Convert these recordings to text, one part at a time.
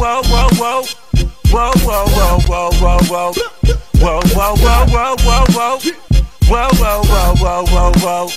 whoa, whoa, whoa. Whoa, whoa, whoa, whoa, whoa, whoa. Whoa, whoa, whoa, whoa, whoa, whoa. Whoa, whoa, whoa, whoa, whoa, whoa.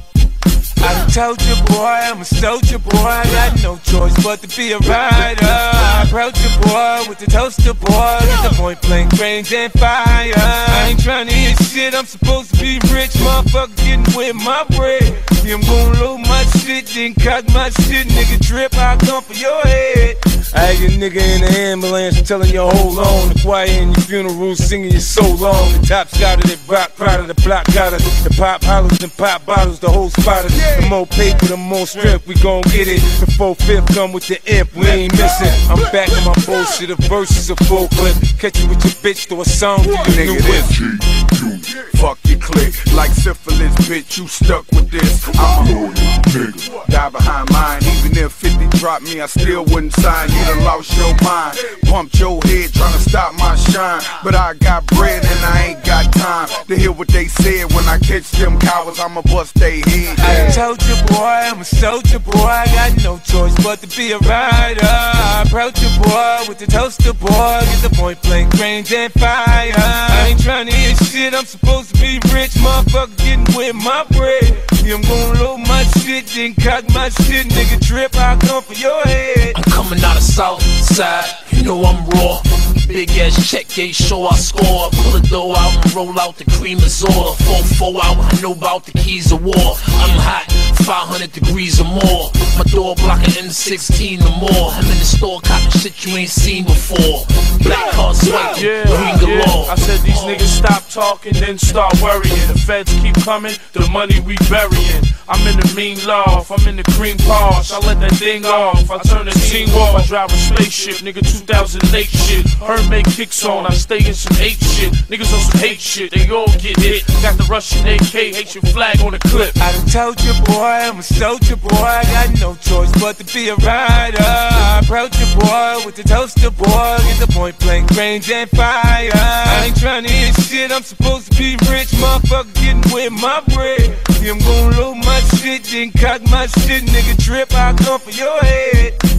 I done told you, boy, I'm a soldier, boy. I got no choice but to be a rider. I approach you, boy, with the toaster, boy. Get the point blank range and fire. I ain't trying to hear shit, I'm supposed to be rich. Motherfucker getting with my bread. Yeah, I'm gon' load my shit, then cock my shit. Nigga trip, I'll come for your head. I had a nigga in the ambulance telling you hold on. The choir in your funeral singing you so long. The top scouted it, rock proud of the block got us. The pop hollers and pop bottles, the whole spot us. The more paper, the more strength, we gon' get it. The 4/5 come with the imp, we ain't missing. I'm back in my bullshit, the verses a full clip. Catch you with your bitch, throw a song to you, nigga. This fuck your click, like syphilis, bitch. You stuck with this. I'm a loyal nigga. Die behind mine, even if 50 dropped me, I still wouldn't sign. You done lost your mind, pumped your head trying to stop my shine. But I got bread and I ain't got time to hear what they said. When I catch them cowards, I'ma bust they head. I told you, boy, I'm a soldier, boy. I got no choice but to be a rider. I approach you, boy, with the toaster, boy. Get the point blank range and fire. I ain't trying to hear shit, I'm supposed to be rich. Motherfucker getting with my bread. Yeah, I'm gon' load my shit, then cock my shit. Nigga trip, I'll come for your head. I'm coming out of South Side, you know I'm raw. Big ass check gate, show I score. Pull the dough out and roll out the cream Azor. 4-4 out, I know about the keys of war. I'm hot, 500 degrees or more. My door blocking M16 or more. I'm in the store cotton shit you ain't seen before. Black card swipe, green galore. I said these niggas stop talking, then start worrying. The feds keep coming, the money we burying. I'm in the mean loft, I'm in the cream posh. I let that thing off, I turn the team off. I drive a spaceship, nigga 2008 shit. Her make kicks on, I stay in some hate shit. Niggas on some hate shit, they all get hit. Got the Russian AK, hate your flag on the clip. I done told you, boy, I'm a soldier, boy. I got no choice but to be a rider. I approach you, boy, with the toaster, boy. Get the point blank range and fire. I ain't trying to hear shit, I'm supposed to be rich. Motherfucker getting with my bread. Yeah, I'm gon' load my shit, then cock my shit. Nigga trip, I'll come for your head.